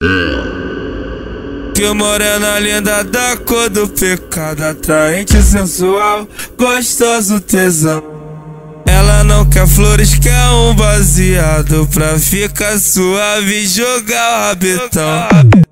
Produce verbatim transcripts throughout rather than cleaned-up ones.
Que morena linda da cor do pecado, atraente, sensual, gostoso, tesão. Ela não quer flores, quer um baseado pra ficar suave e jogar o rabetão.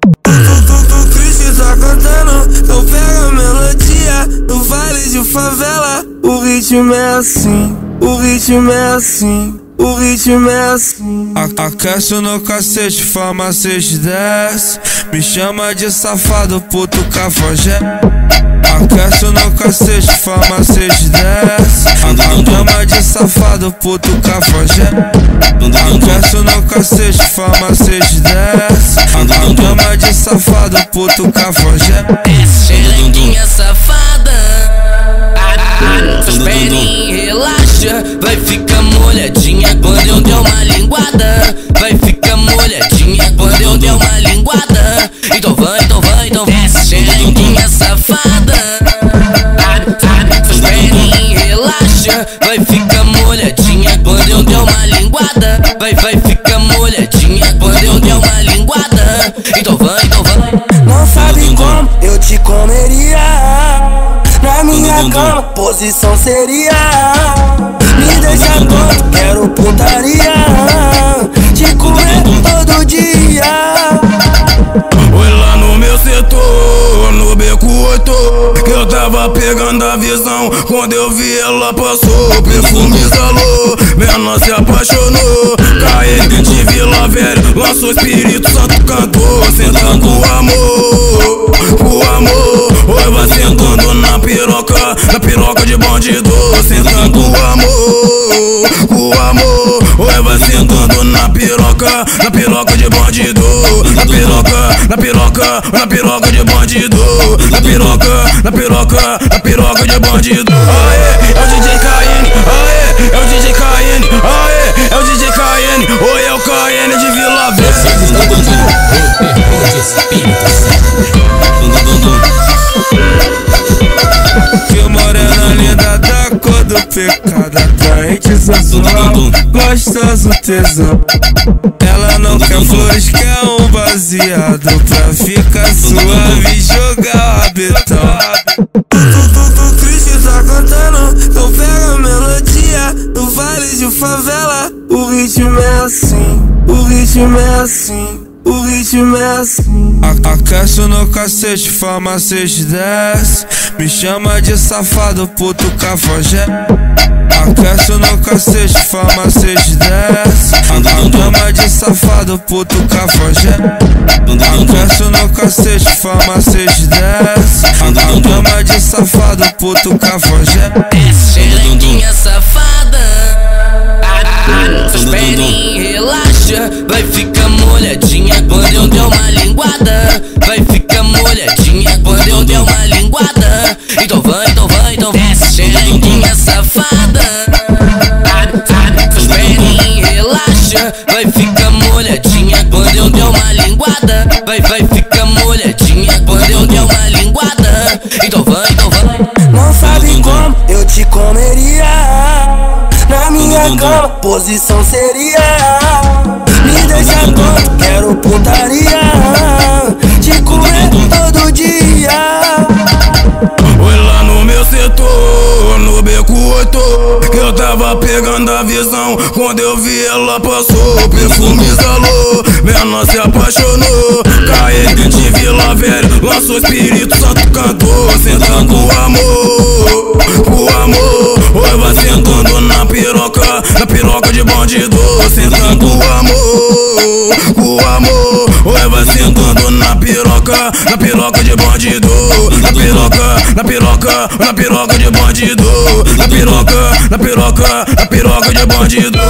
O Cristo tá cantando, então pega a melodia. No vale de favela, o ritmo é assim, o ritmo é assim. O ritmo é assim. Aqueço no cacete, fama seis dez. Me chama de safado, puto cafajé. Aqueço no cacete, fama seis dez. Me chama de safado, puto cafajé. Aqueço no cacete, fama seis dez. Me chama de safado, puto cafajé. Xerequinha safada, faz perninha, relaxa. Vai ficar molhadinha quando eu der uma linguada. Vai ficar molhadinha quando eu der uma linguada. Então vai, então vai, então vai. Xerequinha safada, faz perninha, relaxa. Vai ficar molhadinha quando eu der uma linguada. Vai, vai ficar molhadinha quando eu der uma linguada. Então vai, então vai. Não sabe como eu te comeria. Na minha cama, posição seria. Me deixa tonto, quero putaria. Te comer todo dia. Foi lá no meu setor, no beco oito, que eu tava pegando a visão. Quando eu vi ela passou, perfume exalou. Menor se apaixonou. Caí de Vila Velha, lançou Espírito Santo, cantou. Sentando com amor, com amor. Oi, vai sentando na piroca, na piroca de bandido. Sentando com amor, com amor. Oi, vai sentando na piroca, na piroca de bandido. Na piroca, na piroca, na piroca de bandido. Na piroca, na piroca, na piroca de bandido. Aê, é o D J K N, aê, é o D J K N, aê, é o D J K N, oi, é o K N de Vila Velha. Que morena linda da cor do pecado, atraente, sensual, gostoso, tesão. Ela não quer flores, quer um baseado pra ficar suave e jogar o rabetão. O Cristo tá cantando, então pega a melodia. No vale de favela, o ritmo é assim, o ritmo é assim. O ritmo é assim. Aqueço no cacete, fama seis dez. Me chama de safado, puto cafajé. Aqueço no cacete, fama seis dez. Me chama de safado, puto cafajé. Aqueço no cacete, fama seis dez. Me chama de safado, puto cafajé. Xerequinha safada, faz perninha, relaxa. Vai ficar molhadinha quando eu der uma linguada. Vai ficar molhadinha quando eu der uma linguada. Então vai, então vai, então vai. Xerequinha safada, faz perninha, relaxa. Vai ficar molhadinha quando eu der uma linguada. Vai, vai ficar molhadinha quando eu der uma linguada. Então vai, então vai. Não sabe como eu te comeria. Na minha cama, posição seria. Me deixa tonto, quero putaria. Te comer todo dia. Foi lá no meu setor, no beco oito, que eu tava pegando a visão. Quando eu vi ela passou, perfume exalou. Menor se apaixonou. Caí de Vila Velha, lançou Espírito Santo, cantou. Sentando com amor, com amor. Oi, vai sentando na piroca, na piroca de bandido. Sentando com amor, com amor. Oi, vai sentando na piroca, na piroca de bandido. Na piroca, na piroca, na piroca de bandido. Na piroca, na piroca, na piroca de bandido.